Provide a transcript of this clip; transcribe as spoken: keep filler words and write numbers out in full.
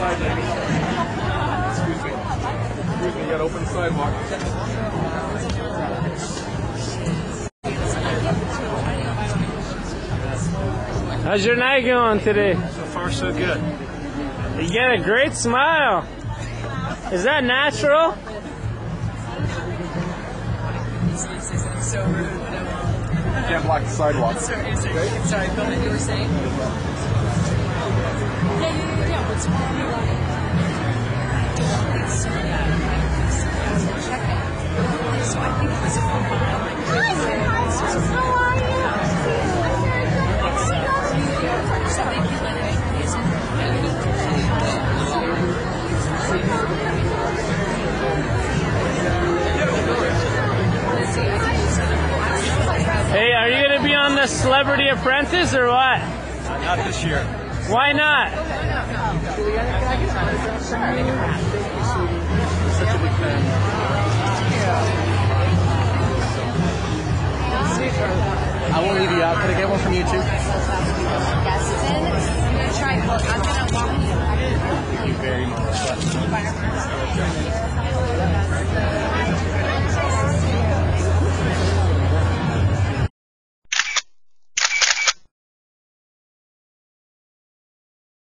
side, maybe. Excuse me. Excuse me, you gotta open the sidewalk. How's your night going today? So far, so good. You get a great smile. Is that natural? So rude. You can't block the sidewalk. Sorry, sorry, sorry, Bill, you were saying? Yeah, yeah, yeah, yeah. What's wrong with So I think it was a phone call. Hi, how are you? So thank you, Lenny. Hey, are you going to be on the Celebrity Apprentice or what? Uh, not this year. Why not? Such a big fan. I won't leave you out. Can I get one from you too?